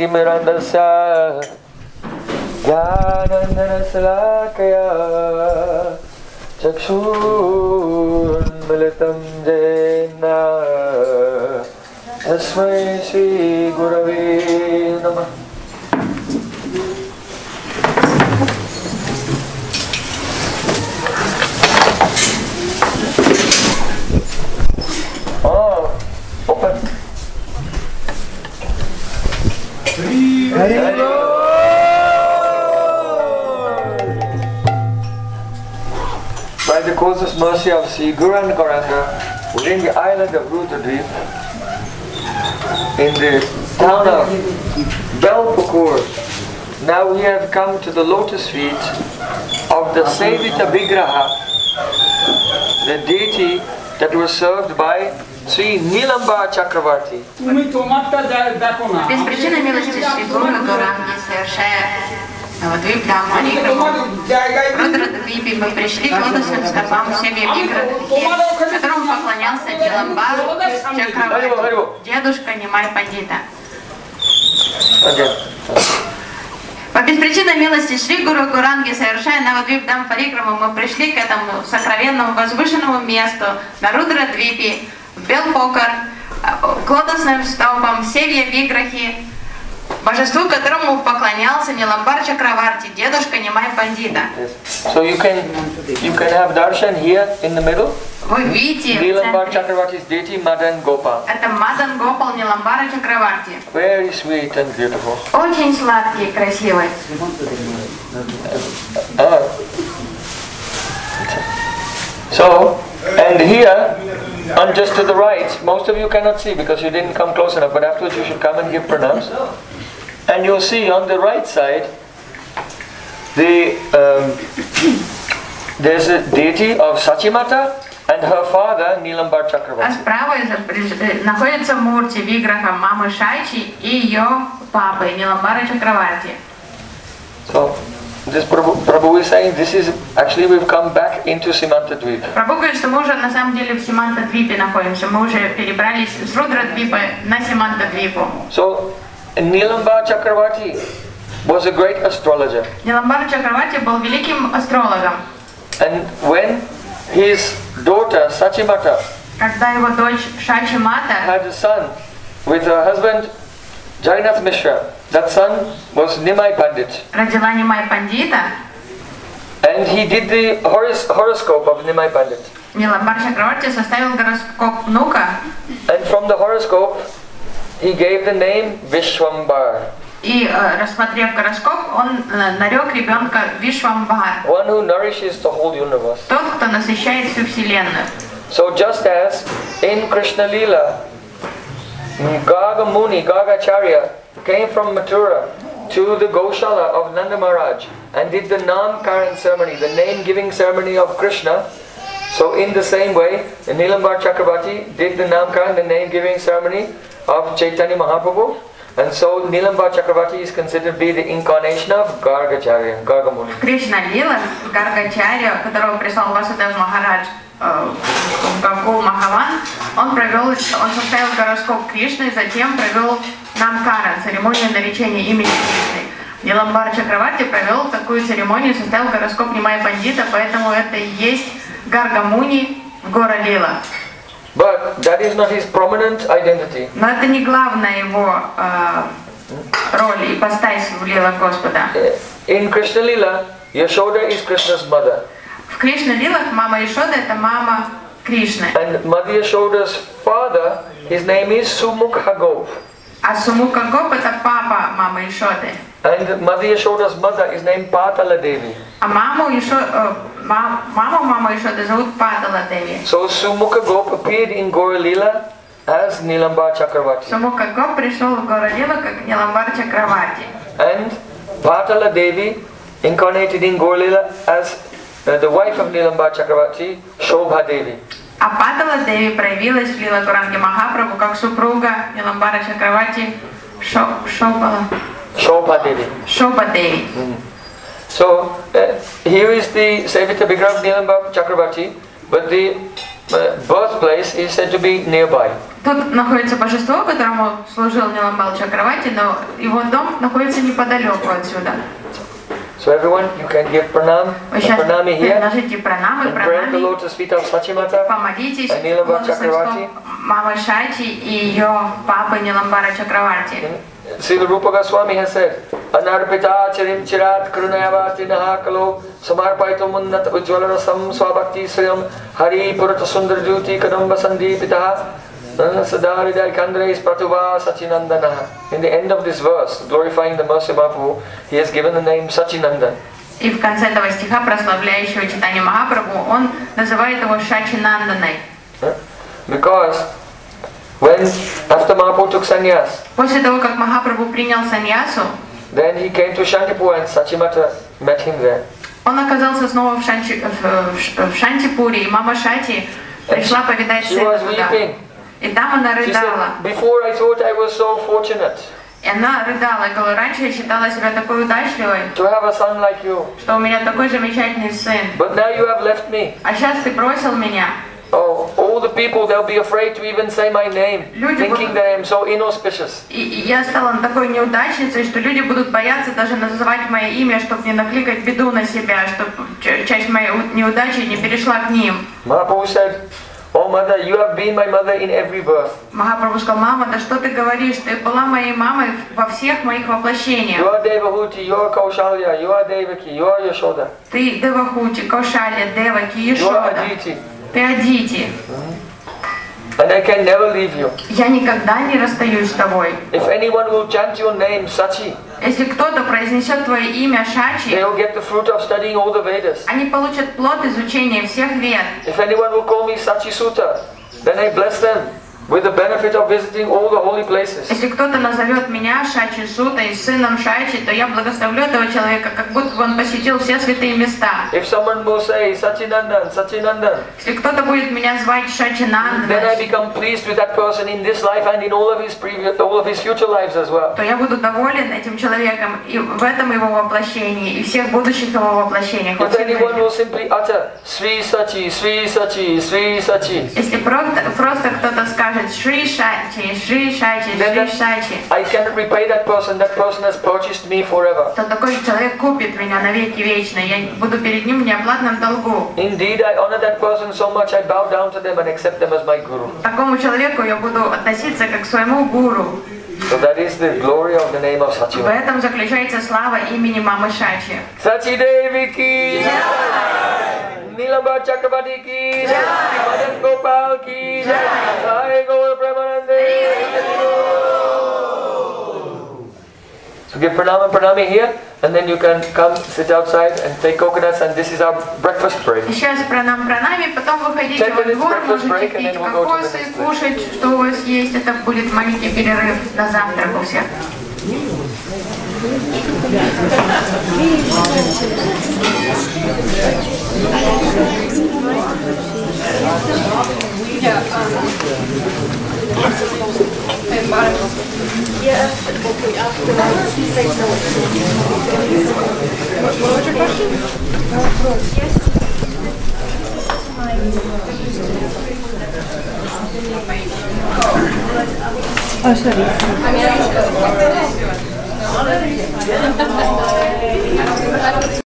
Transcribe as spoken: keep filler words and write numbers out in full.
Jnanatimirandasya Jnanandanasalakaya Chakshurunmilitam Jena Tasmai Shri Gurave Namah. Oh, open. Hari By the causeless mercy of Sri Guru and Gauranga, within the island of Rudradweep, in the town of Belpukur, now we have come to the lotus feet of the Sevita Vigraha, the deity that was served by Sri Nilamba Chakravarti. Без причины милости Шри Гуру Гауранги, совершая Навадвип Дхаммани Рудрадвипи, мы пришли к лотосным стопам Севи Виградхи, которому поклонялся Ниламба Чакраварти, дедушка Нимай Пандита. По беспричинной милости Шри Гуру Гауранги, совершая Навадвип Дхам Парикраму, мы пришли к этому сокровенному возвышенному месту на Рудрадвипе, в Белпокар, к лотосным столбам Севья Виграхи, божеству, которому поклонялся Ниламбар Чакраварти, дедушка Нимай Пандита. Yes. So you can you can have darshan here in the middle. Вы видите, Nilambar Chakravarti's deity Madan Gopal. это Мадан Гопал Ниламбара Чакраварти. Very sweet and beautiful. Очень сладкий и красивый. Uh, so, and here, on just to the right, most of you cannot see because you didn't come close enough, but afterwards you should come and give pranams. And you'll see on the right side, the um, there's a deity of Sachimata and her father Nilambar А Chakravarti. справа находится мурти Виграха мамы Шайчи и ее папы Ниламбара Чакраварти. So, this Prabhu, Prabhu is saying this is actually we've come back into Simantadweep. Прабху говорит, что мы уже на самом деле в Симантадвипе находимся. Мы уже перебрались с Рудрадвипа на Симантадвипу. So, Nilambar Chakravarti was a great astrologer. Ниламбар Чакраварти был великим астрологом. And when his daughter Sachimata Когда его дочь Шачимата had a son with her husband Jainath Mishra, that son was Nimai Pandit. родила Нимай Пандита, And he did the horos horoscope of Nimai Pandit. Ниламбар Чакраварти составил гороскоп внука. And from the horoscope, he gave the name Vishwambar. И э, рассмотрев гороскоп, он э, нарек ребенка Вишвамбар, One who nourishes the whole universe. тот, кто насыщает всю вселенную. So just as in Krishna Leela, Garga Muni, Gargacharya came from Mathura to the Goshala of Nanda Maharaj and did the Namkaran ceremony, the name giving ceremony of Krishna. So in the same way, Nilambar Chakravarti did the Namkaran, the name giving ceremony of Chaitanya Mahaprabhu. And so Nilambar Chakravarti is considered to be the incarnation of Gargacharya, Garga Muni. Кришна Лила, Гаргачарья, которого прислал Васудев Махарадж э, в Гаку Махаван, он провел, он составил гороскоп Кришны, затем провел Намкаран, церемонию наречения имени Кришны. Ниламбар Чакраварти провел такую церемонию, составил гороскоп Нимай Пандита, поэтому это и есть Гарга Муни в Гора Лила. But that is not his prominent identity. Но это не главная его э, роль, ипостась в Лила Господа. In Krishna Lila, Yashoda is Krishna's mother. В Кришна Лилах мама Ишода это мама Кришны. And Mother Yashoda's father, his name is Sumukha Gop. А Сумука Гоп это папа мамы Ишоды. And Mother Yashoda's mother is named Patala Devi. А маму Ишо, э, ма, маму мамы Ишоды зовут Патала Деви. So Sumukha Gop appeared in Gaura Lila as Nilambar Chakravarti. Сумука Гоп пришел в Гора Лила как Ниламбар Чакраварти. And Patala Devi incarnated in Gaura Lila as uh, the wife of Nilambar Chakravarti, Shobha Devi. А Патала Деви проявилась в Лила Гуранге Махапрабху как супруга Ниламбара Чакраварти Шо, Шобала. Shobha Devi. Шоба Деви. Mm. So uh, here is the Sevita Vigraha of Nilambar Chakravarti, but the uh, birthplace is said to be nearby. Тут находится божество, которому служил Ниламбал Чакраварти, но его дом находится неподалеку отсюда. So everyone, you can give pranam, Вы сейчас pranami here, предложите пранамы, and pray the пранами, lotus feet of Sachimata. помолитесь and Nilambar лотосным Чакраварти. стопам Мамы Шачи и ее папы Ниламбара Чакраварти. Srila Rupa Goswami has said, Anarpita charim chirat karunayavati nahakalo samarpaitum unnat ujjvala rasam swabhakti sriyam hari purata sundar juti kadamba sandipitaha sadharidai kandrais pratuva sachinandana. In the end of this verse, glorifying the mercy of Mahaprabhu, he has given the name Sachinandan. И в конце этого стиха, прославляющего читание Махапрабху, он называет его Шачинанданой. Because when after Mahaprabhu took sannyas, После того, как Махапрабху принял саньясу, then he came to Shantipur and Sachimata met him there. он оказался снова в, Шанчи, в, в, в Шантипуре, и мама Шати пришла повидать She сына was туда. weeping. И там она She рыдала. said, before I thought I was so fortunate И она рыдала, и говорила, раньше я считала себя такой удачливой, to have a son like you, что у меня такой замечательный сын. but now you have left me. А сейчас ты бросил меня. Oh, all the people, they'll be afraid to even say my name, Люди thinking будут- that I am so inauspicious. И, и я стала такой неудачницей, что люди будут бояться даже называть мое имя, чтобы не накликать беду на себя, чтобы часть моей у- неудачи не перешла к ним. Mahaprabhu said, oh mother, you have been my mother in every birth. Махапрабху сказал, мама, да что ты говоришь, ты была моей мамой во всех моих воплощениях. You are Devahuti, you are Kaushalya, you are Devaki, you are Yashoda, Ты Девахути, Кошалья, Деваки, you are Ешода, Aditi, ты Адити. and I can never leave you. Я никогда не расстаюсь с тобой. If anyone will chant your name, Sachi, Если кто-то произнесет твое имя they Шачи, will get the fruit of studying all the Vedas. они получат плод изучения всех вед. If anyone will call me Sachi Sutta, then I bless them with the benefit of visiting all the holy places. Если кто-то назовет меня Шачи Сутой, сыном Шачи, то я благословлю этого человека, как будто бы он посетил все святые места. If someone will say Sachinandan, Sachinandan, Если кто-то будет меня звать Шачи then I Нанда, become pleased with that person in this life and in all of his previous, all of his future lives as well. то я буду доволен этим человеком и в этом его воплощении, и всех будущих его воплощениях. во If всем anyone мире. will simply utter Sri Sachi, Sri Sachi, Sri Sachi, Если просто, просто кто-то скажет Шри Шачи, Шри Шачи, Шри Шачи, I cannot repay that person. That person has purchased me forever. то такой человек купит меня навеки вечно. Я буду перед ним в неоплатном долгу. Indeed, I honor that person so much, I bow down to them and accept them as my guru. К такому человеку я буду относиться как к своему гуру. So that is the glory of the name of В Sachi. этом заключается слава имени мамы Шачи. Sachi Devi ki jai, Nilambar Chakravarti ki jai, Madan Gopal ki jai, Sai Gaur Premanande. So give pranam and pranami here, and then you can come sit outside and take coconuts, and this is our breakfast break. Сейчас пранам пранами, потом выходите Ten во minutes двор, breakfast можете break, and пить then we'll go to the кокосы, next place. кушать, что у вас есть. Это будет маленький перерыв на завтрак у всех. Oh, sorry.